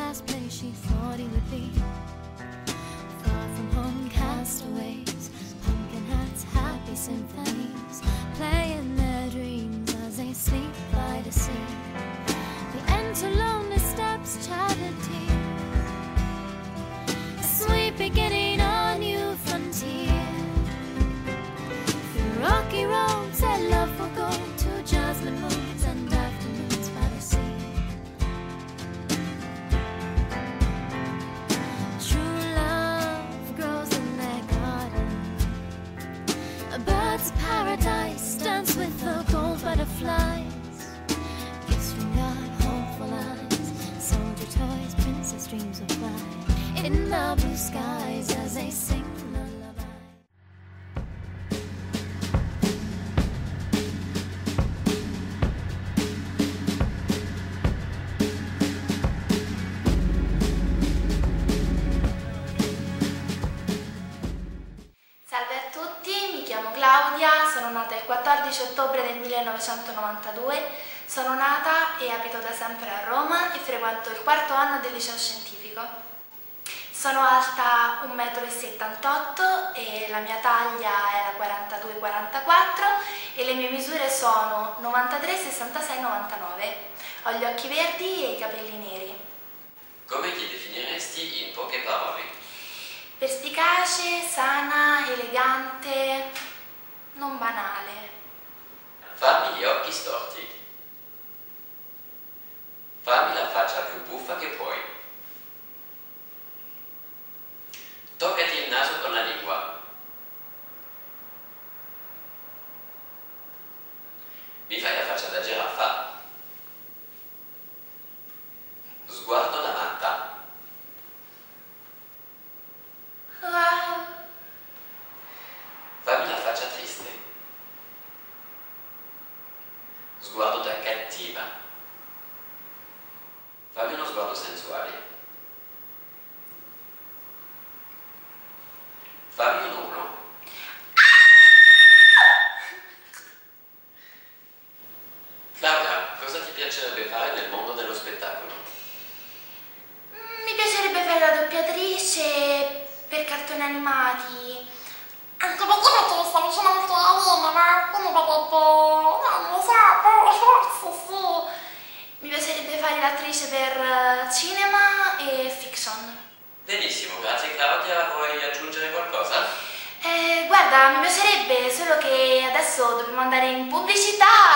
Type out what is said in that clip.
last place she thought he would be. Far from home, castaways, pumpkin hats, happy symphonies, playing their dreams as they sleep by the sea. The end to lonely steps, charity, a sweet beginning, a new frontier. Through rocky roads, their love will go to jasmine moons and afternoons by the sea. True love grows in their garden. A bird's paradise dance with the gold butterflies. Kiss from God, hopeful eyes, soldier toys, princess dreams of fly in the blue skies as they sing lullaby. Salve a tutti, mi chiamo Claudia, sono nata il 14 ottobre del 1992, sono nata e abito da sempre a Roma e frequento il quarto anno del liceo scientifico. Sono alta 1,78 m e la mia taglia è la 42-44 e le mie misure sono 93, 66, 99. Ho gli occhi verdi e i capelli neri. Come ti definiresti in poche parole? Perspicace, sana, elegante, non banale. Fammi gli occhi storti. Fammi la faccia più buffa che puoi. Toccati il naso con la lingua. Mi fai la faccia da giraffa? Sguardo da matta. Wow. Fammi la faccia triste. Sguardo da cattiva. Fammi uno sguardo sensuale. Fammi un uno. Claudia, cosa ti piacerebbe fare nel mondo dello spettacolo? Mi piacerebbe fare la doppiatrice per cartoni animati. Anche perché questa vicina molto carina, no? Quindi potrebbe, non lo so, forse sì. Mi piacerebbe fare l'attrice per cinema e fiction. Benissimo, grazie Claudia. Vuoi aggiungere qualcosa? Guarda, mi piacerebbe, solo che adesso dobbiamo andare in pubblicità